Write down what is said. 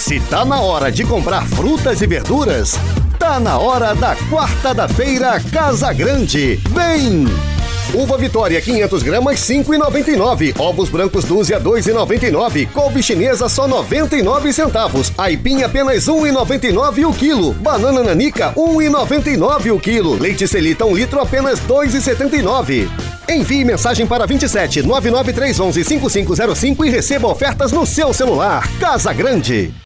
Se tá na hora de comprar frutas e verduras, tá na hora da quarta da feira Casa Grande. Vem! Uva Vitória 500 gramas 5,99. Ovos brancos dúzia 2,99. Couve chinesa só 99 centavos. Aipim apenas 1,99 o quilo. Banana nanica 1,99 o quilo. Leite Selita 1 litro apenas 2,79. Envie mensagem para 27 99311 5505 e receba ofertas no seu celular. Casa Grande.